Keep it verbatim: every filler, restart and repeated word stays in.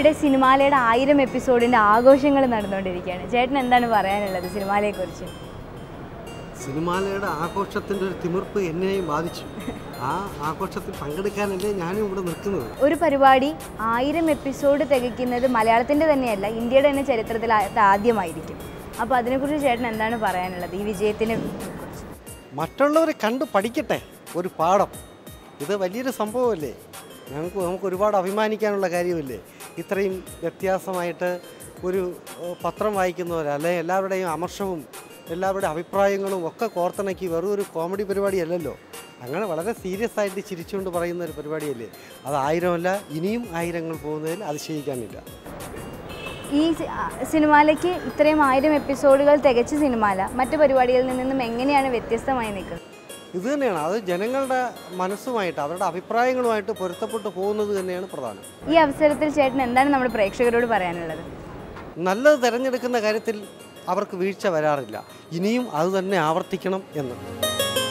ഇവിടെ സിനിമാലയുടെ ആയിരം എപ്പിസോഡിൻ്റെ ആഘോഷങ്ങൾ നടന്നുകൊണ്ടിരിക്കുകയാണ്. ചേട്ടൻ എന്താണ് പറയാനുള്ളത് സിനിമാലയെക്കുറിച്ച്? സിനിമാലയുടെ ആഘോഷത്തിൻ്റെ ഒരു തിമിർപ്പ് എന്നെയും ബാധിച്ചു. ആ ആഘോഷത്തിൽ പങ്കെടുക്കാനല്ലേ ഞാനും ഇവിടെ നിൽക്കുന്നത്. ഒരു പരിപാടി ആയിരം എപ്പിസോഡ് തികയ്ക്കുന്നത് മലയാളത്തിൻ്റെ തന്നെയല്ല, ഇന്ത്യയുടെ തന്നെ ചരിത്രത്തിൽ ആദ്യമായിരിക്കും. അപ്പോൾ അതിനെക്കുറിച്ച് ചേട്ടൻ എന്താണ് പറയാനുള്ളത് ഈ വിജയത്തിനെ കുറിച്ച്? മറ്റുള്ളവരെ കണ്ട് പഠിക്കട്ടെ ഒരു പാഠം. ഇത് വലിയൊരു സംഭവമല്ലേ, ഞങ്ങൾക്ക് നമുക്ക് ഒരുപാട് അഭിമാനിക്കാനുള്ള കാര്യമല്ലേ. ഇത്രയും വ്യത്യാസമായിട്ട് ഒരു പത്രം വായിക്കുന്നവർ അല്ലെങ്കിൽ എല്ലാവരുടെയും അമർഷവും എല്ലാവരുടെ അഭിപ്രായങ്ങളും ഒക്കെ കോർത്തിണക്കി വെറും ഒരു കോമഡി പരിപാടിയല്ലല്ലോ. അങ്ങനെ വളരെ സീരിയസ് ആയിട്ട് ചിരിച്ചുകൊണ്ട് പറയുന്ന ഒരു പരിപാടിയല്ലേ. അത് ആയിരമല്ല, ഇനിയും ആയിരങ്ങൾ പോകുന്നതിൽ അതിശയിക്കാനില്ല. ഈ സിനിമാലയ്ക്ക് ഇത്രയും ആയിരം എപ്പിസോഡുകൾ തികച്ച സിനിമാല മറ്റു പരിപാടികളിൽ നിന്നും എങ്ങനെയാണ് വ്യത്യസ്തമായി നിൽക്കുന്നത്? ഇത് തന്നെയാണ്, അത് ജനങ്ങളുടെ മനസ്സുമായിട്ട് അവരുടെ അഭിപ്രായങ്ങളുമായിട്ട് പൊരുത്തപ്പെട്ട് പോകുന്നത് തന്നെയാണ് പ്രധാനം. ഈ അവസരത്തിൽ ചേട്ടൻ എന്താണ് നമ്മുടെ പ്രേക്ഷകരോട് പറയാനുള്ളത്? നല്ലത് തിരഞ്ഞെടുക്കുന്ന കാര്യത്തിൽ അവർക്ക് വീഴ്ച വരാറില്ല. ഇനിയും അത് തന്നെ ആവർത്തിക്കണം എന്ന്.